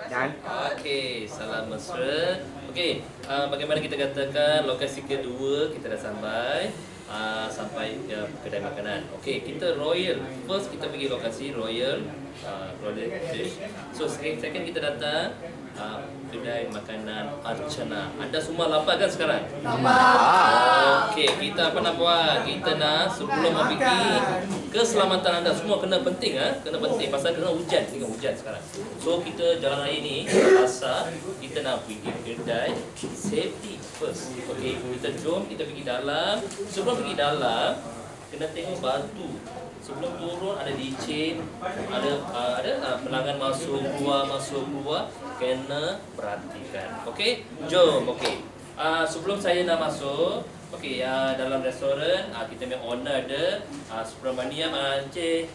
Dan okey, salam mesra. Okey, bagaimana kita katakan lokasi kedua kita dah sampai. Sampai kedai makanan. Okey, kita royal. First kita pergi lokasi royal, royal dish. So second kita datang kedai makanan Archana. Anda semua lapar kan sekarang? Lapar. Okey, kita apa nak buat? Kita nak sebelum pergi keselamatan anda semua kena penting kena penting pasal kena hujan, tengok hujan sekarang. So kita jalan raya ni pasal kita nak pergi kedai safety first. Okey, kita jom kita pergi dalam. Sebelum pergi dalam kena tengok batu. Sebelum turun ada licin, ada pelanggan masuk keluar, kena perhatikan. Okey, jom. Okey. Sebelum saya nak masuk, okey, dalam restoran kita punya owner ada Subramaniam Encik.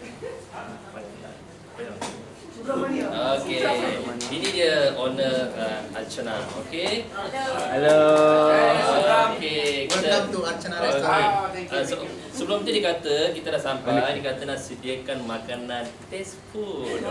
Okey, ini dia owner Archana. Okey. Halo. Okey, Welcome to Archana Restaurant. Sebelum tu dia kata kita dah sampai, dia kata nak sediakan makanan taste food.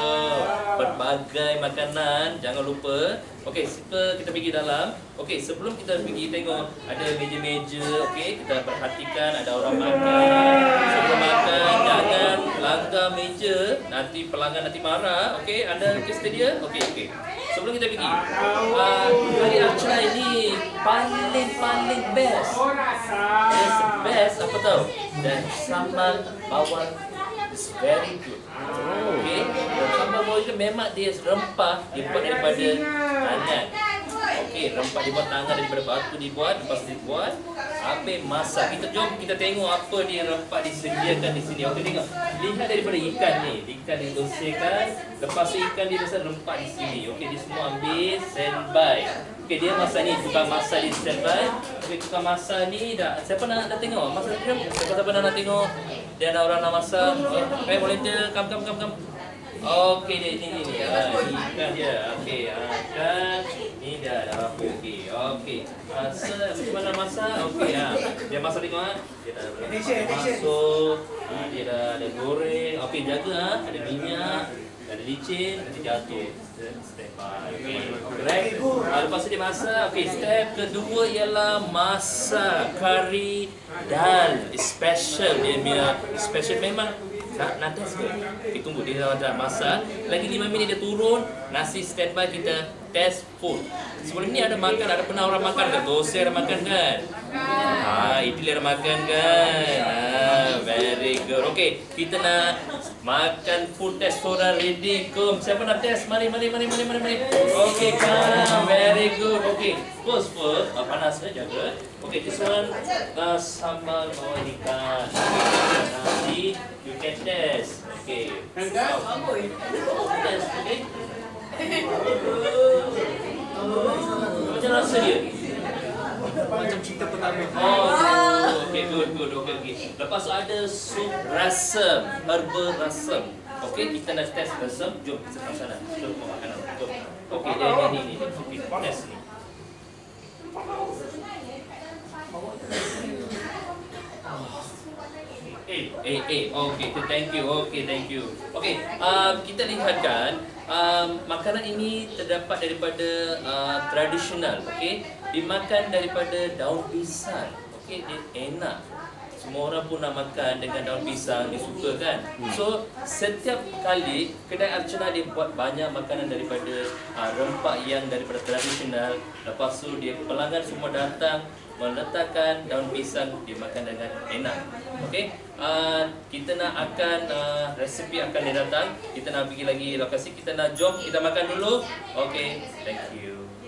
Berbagai makanan, jangan lupa. Okey, kita pergi dalam. Okey, sebelum kita pergi tengok ada meja-meja, okey, kita perhatikan ada orang makan. Sebelum makan jangan langgar meja, nanti pelanggan nanti marah. Okey, anda sedia? Okey. Sebelum kita pergi, kali Archana ini paling best. Yes, best apa tahu? Dan sambal bawang is very good. Okay, dan sambal bawang itu memang dia rempah dibuat daripada tangan. Okey, rempah dibuat tangan daripada batu dibuat, lepas dibuat, habis masak. Kita jom kita tengok apa dia rempah disediakan di sini. Okey, tengok. Lihat daripada ikan ni, ikan yang bersihkan, lepas tu ikan dia besar rempah di sini. Okey, dia semua ambil standby. Okey, dia masak ni, tukang masak di standby. Okey, tukang masak ni dah. Siapa nak tengok? Masak dia? Siapa nak tengok? Dia ada orang nak masak. Okay, volunteer, come. Okey, ni. Ikan dia. Okey, ikan. Ni dah apa? Okey. Sir, macam mana masak? Okey, dia masak tengok Dia dah masuk. Dia dah ada goreng. Okey, jaga ada minyak, ada licin, nanti jatuh. Step okey. Correct. Lepas tu dia masak. Okey, step kedua ialah masak kari dal. Special dia punya special memang. Nak test ke? Okay, tunggu dia dah masak. Lagi 5 minit dia turun. Nasi standby kita test food. Sebelum ni ada makan, ada pernah orang makan ke? Dosa ada makan kan? Idli ada makan kan? Very good. Okay, kita nak makan food test. Sora ready. Come. Siapa nak test? Mari. Okay, come. Very good. Okay, first. Panas jaga. Okay, this one sambal bawang ikan. Nasi. You can test. Okay. Test, okay. Macam rasa dia? Macam cerita pertama. Okay, good. Okay. Lepas tu ada sup rasam, herbal rasam. Okay, kita nak test rasam. Jom kita ke sana. Jom makanan. Jom. Okay, ni. Okay, test ni. Okay, thank you. Okay, kita lihatkan makanan ini terdapat daripada tradisional. Okay, dimakan daripada daun pisang. Okay, dia enak. Semua orang pun nak makan dengan daun pisang, dia suka kan. So setiap kali kedai Archana dia buat banyak makanan daripada rempah yang daripada tradisional. Lepas tu dia pelanggan semua datang meletakkan daun pisang, dia makan dengan enak. Okey, kita nak akan resepi akan dia datang. Kita nak pergi lagi lokasi, kita nak jom kita makan dulu. Okey, thank you.